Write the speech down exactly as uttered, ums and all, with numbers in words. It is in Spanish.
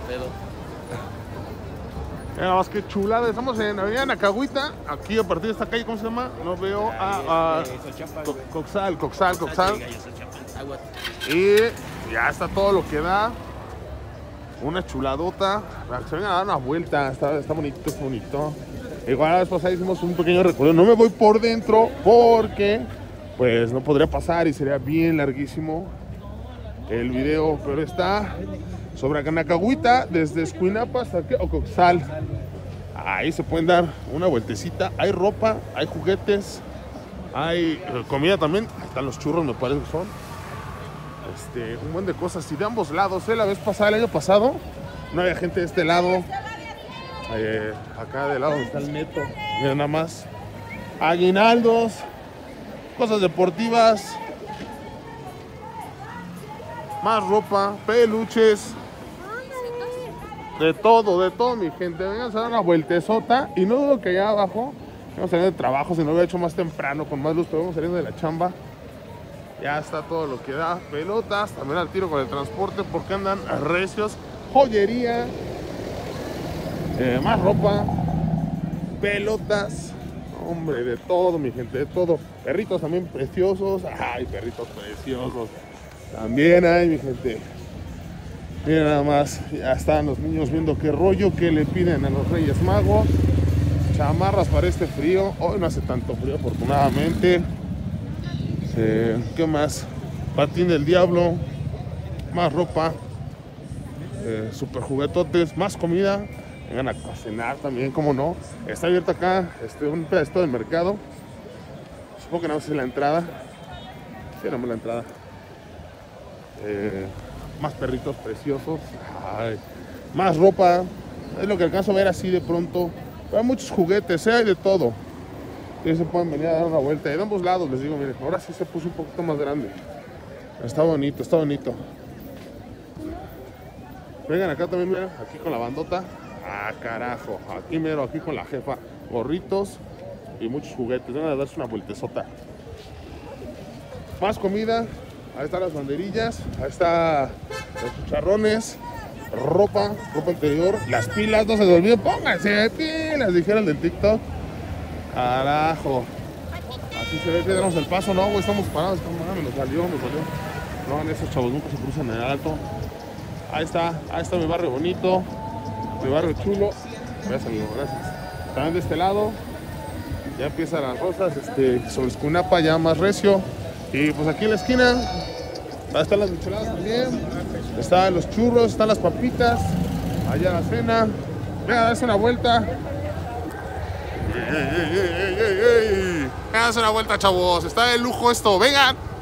pedo. Mira más que chulada, estamos en Avenida Nacahuita, aquí a partir de esta calle, ¿cómo se llama? No veo a, a Co- Coxal, Coxal, Coxal. Y ya está todo lo que da. Una chuladota, para que se vengan a dar una vuelta, está, está bonito, está bonito. Igual la vez pasada hicimos un pequeño recorrido, no me voy por dentro porque pues no podría pasar y sería bien larguísimo el video, pero está sobre Nacahuita, desde Escuinapa hasta aquí, Ocoxal. Ahí se pueden dar una vueltecita. Hay ropa, hay juguetes, hay comida también. Ahí están los churros, me parece que son. Este, un buen de cosas. Y de ambos lados, ¿eh? La vez pasada, el año pasado, no había gente de este lado. Eh, acá del lado donde está el Neto. Miren nada más. Aguinaldos, cosas deportivas. Más ropa, peluches. De todo, de todo, mi gente. Vengan a dar una vueltezota. Y no dudo que allá abajo vamos saliendo de trabajo. Si no hubiera hecho más temprano, con más luz, pero vamos saliendo de la chamba. Ya está todo lo que da. Pelotas, también al tiro con el transporte, porque andan recios. Joyería. Eh, más ropa. Pelotas. Hombre, de todo, mi gente, de todo. Perritos también preciosos. Ay, perritos preciosos. También hay, mi gente. Miren nada más, ya están los niños viendo qué rollo, qué le piden a los Reyes Magos. Chamarras para este frío. Hoy no hace tanto frío, afortunadamente. Eh, ¿Qué más? Patín del diablo. Más ropa. Eh, super juguetotes. Más comida. Vengan a cenar también, como no. Está abierto acá este, un pedacito del mercado. Supongo que no sé la entrada. Sí, no la entrada. Eh, más perritos preciosos. Ay, más ropa. Es lo que alcanzo a ver así de pronto. Pero hay muchos juguetes, ¿eh? Hay de todo. Y se pueden venir a dar una vuelta. Y de ambos lados les digo, miren, ahora sí se puso un poquito más grande. Está bonito, está bonito. Vengan acá también, miren, aquí con la bandota. Ah, carajo. Aquí mero, aquí con la jefa. Gorritos y muchos juguetes. Vengan a darse una vueltezota. Más comida. Ahí están las banderillas, ahí está los chicharrones, ropa, ropa interior, las pilas, no se les olviden, pónganse pilas, dijeron del TikTok. Carajo. Así se ve que damos el paso, no, güey, estamos parados, me nos salió, me salió. No hagan esos chavos, nunca se cruzan en el alto. Ahí está, ahí está mi barrio bonito, mi barrio chulo. Gracias, amigo, gracias. También de este lado, ya empiezan las rosas, este, sobre Escuinapa ya más recio. Y pues aquí en la esquina, ahí están las micheladas también, están los churros, están las papitas, allá la cena. Vengan a darse una vuelta. Vengan a darse una vuelta, chavos, está de lujo esto, vengan.